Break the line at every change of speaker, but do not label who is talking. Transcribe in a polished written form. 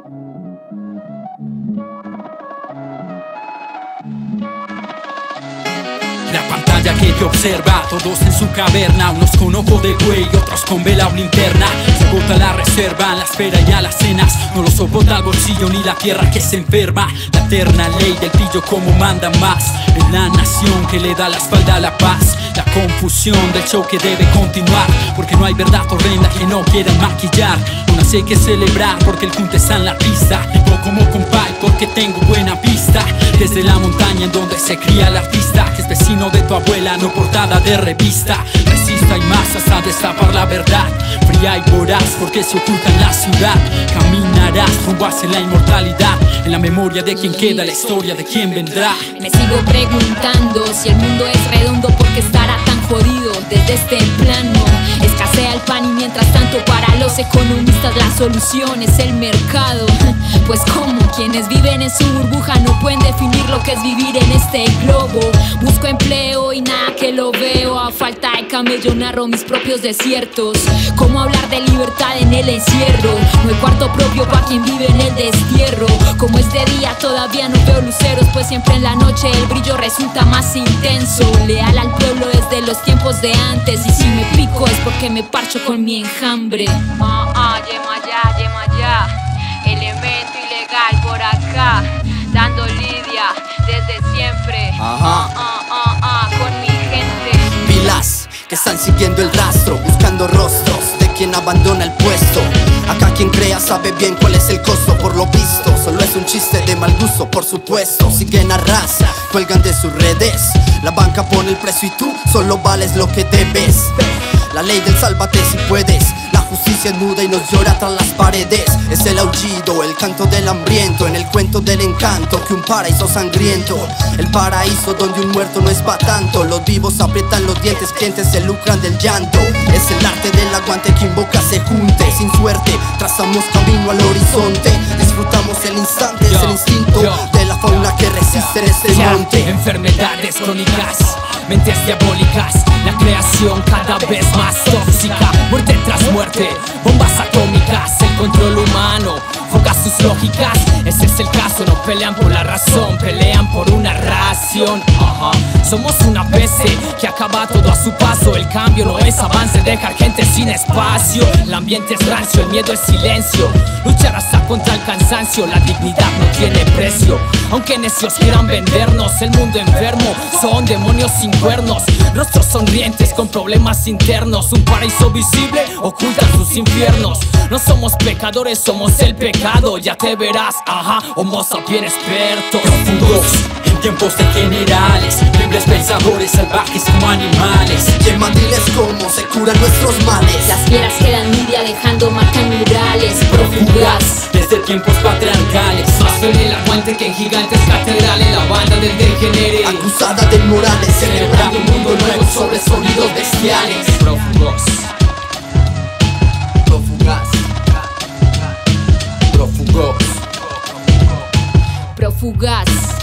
La pantalla que te observa, todos en su caverna, unos con ojo de buey, otros con vela o linterna. Se agota la reserva, la espera y a las cenas, no lo soporta el bolsillo ni la tierra que se enferma. La eterna ley del pillo como manda más, es la nación que le da la espalda a la paz. La confusión del show que debe continuar, porque no hay verdad horrenda que no quieran maquillar. Aún así hay que celebrar porque el junte está en la pista. Vivo como compay porque tengo buena vista, desde la montaña en donde se cría el artista, que es vecino de tu abuela, no portada de revista. Resista y más hasta destapar la verdad, fría y voraz porque se oculta en la ciudad. Caminarás rumbo hacia la inmortalidad, en la memoria de quien queda, la historia de quien vendrá.
Me sigo preguntando si el mundo es redondo, porque estará tan jodido desde este plano. Escasea el pan y mientras tanto para los economistas la solución es el mercado. Pues como quienes viven en su burbuja no pueden definir lo que es vivir en este globo. Busco empleo y nada que lo veo, a falta de camello narro mis propios desiertos. ¿Cómo hablar de libertad en el encierro? No hay cuarto propio para quien vive en el destierro. Como este día todavía no veo luceros, pues siempre en la noche el brillo resulta más intenso. Leal al pueblo desde los tiempos de antes, y si me pico es porque me parcho con mi enjambre. Yemayá, elemento ilegal por acá, dando lidia desde siempre. Con mi gente.
Pilas que están siguiendo el rastro, buscando rostros de quien abandona el puesto. Acá quien crea sabe bien cuál es el costo, por lo visto solo es un chiste de mal gusto, por supuesto. Siguen a raza, cuelgan de sus redes, la banca pone el precio y tú solo vales lo que debes. La ley del sálvate si puedes, la justicia es muda y nos llora tras las paredes. Es el aullido, el canto del hambriento, en el cuento del encanto que un paraíso sangriento. El paraíso donde un muerto no es pa' tanto, los vivos aprietan los dientes, clientes se lucran del llanto. Es el arte del aguante que invoca se junte, sin suerte trazamos camino al horizonte. Disfrutamos el instante, es el instinto de la fauna que resiste en este monte.
Enfermedades crónicas, mentes diabólicas, la creación cada vez más tóxica. Muerte tras muerte, bombas atómicas, el control humano foca sus lógicas. Ese es el caso, no pelean por la razón, pelean por una ración. Somos una peste que acaba todo a su paso. El cambio no es avance, dejar gente sin espacio. El ambiente es rancio, el miedo es silencio. Luchar hasta contra el cansancio, la dignidad no tiene precio. Aunque necios quieran vendernos el mundo enfermo, son demonios sin cuernos, rostros sonrientes con problemas internos. Un paraíso visible oculta sus infiernos. No somos pecadores, somos el pecado, ya te verás, homo sapiens expertos. Profundos en tiempos de generales, libres pensadores salvajes como animales.
Yema, diles cómo se curan nuestros males.
Las fieras quedan lidia dejando marcas murales. Prófugas
desde tiempos patriarcales,
más en el aguante que en gigantes catedrales. La banda del degenere,
acusada de morales,
celebrando un mundo nuevo sobre sonidos bestiales.
prófugos.
Prófugas.
Prófugos.
prófugas.